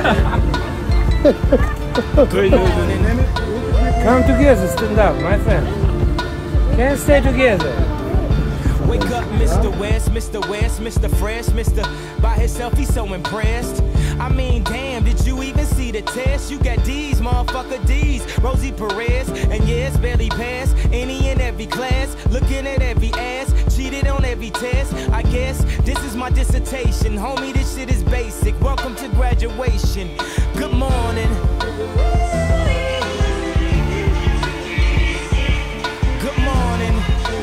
Come together, stand up, my friend. Can't stay together. Wake up, Mr. West, Mr. West, Mr. Fresh, Mr. By himself, he's so impressed. I mean, damn, did you even see the test? You got D's, motherfucker D's. Rosie Perez, and yeah, it's barely passed. Any and every class, looking at every ass. Cheated on every test. I guess this is my dissertation. Homie, this shit is basic. Welcome to graduation. Good morning. Good morning.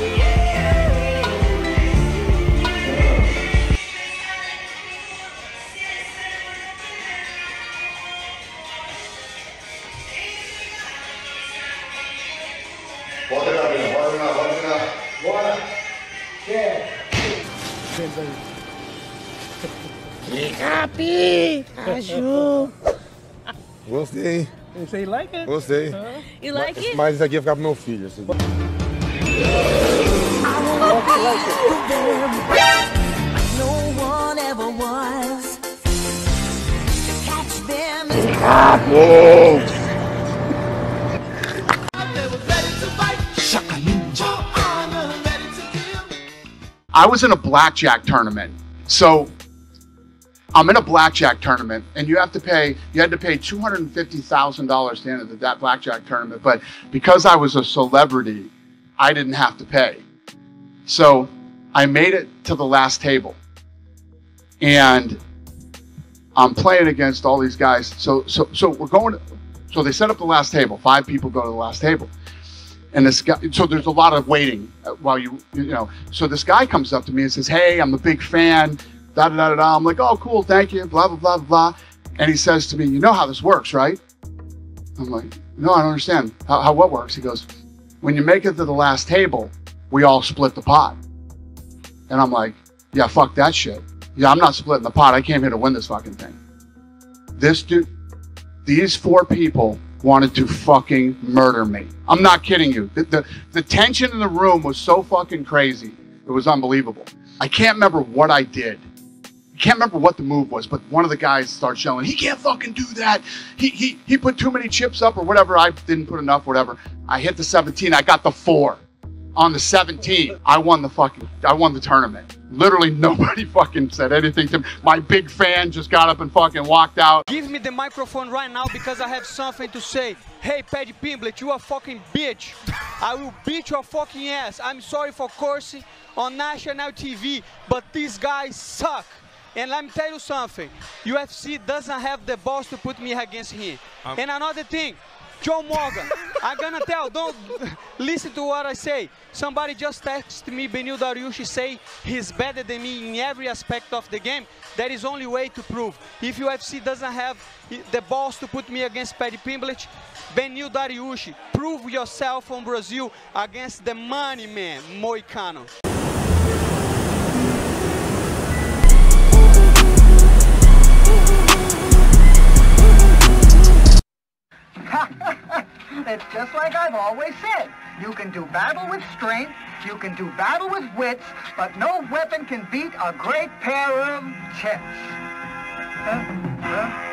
Happy, Aju. Gostei. Você like it? Gostei. You like it? Mas isso aqui ia ficar pro meu filho. Assim. No one ever was. Catch them. I was in a blackjack tournament. So I'm in a blackjack tournament and you had to pay $250,000 to enter that blackjack tournament. But because I was a celebrity, I didn't have to pay. So I made it to the last table and I'm playing against all these guys. So we're going, so they set up the last table. 5 people go to the last table. And this guy, so there's a lot of waiting while you know. So this guy comes up to me and says, "Hey, I'm a big fan." Da da da da da. I'm like, "Oh, cool, thank you." Blah blah blah blah. And he says to me, "You know how this works, right?" I'm like, "No, I don't understand. How what works?" He goes, "When you make it to the last table, we all split the pot." And I'm like, "Yeah, fuck that shit. Yeah, I'm not splitting the pot. I came here to win this fucking thing." This dude, these 4 people wanted to fucking murder me. I'm not kidding you. The tension in the room was so fucking crazy. It was unbelievable. I can't remember what I did. I can't remember what the move was, but one of the guys starts yelling, "He can't fucking do that. He put too many chips up," or whatever. I didn't put enough, whatever. I hit the 17. I got the 4. On the 17, I won the tournament. Literally nobody fucking said anything to me. My big fan just got up and fucking walked out. Give me the microphone right now because I have something to say. Hey, Paddy Pimblett, you a fucking bitch. I will beat your fucking ass. I'm sorry for cursing on national TV, but these guys suck. And let me tell you something. UFC doesn't have the balls to put me against him. And another thing, Joe Morgan, I'm gonna tell, don't listen to what I say. Somebody just texted me, Benil Dariush, say he's better than me in every aspect of the game. That is only way to prove. If UFC doesn't have the balls to put me against Paddy Pimblett, Benil Dariush, prove yourself from Brazil against the money man, Moicano. It's just like I've always said. You can do battle with strength, you can do battle with wits, but no weapon can beat a great pair of tits.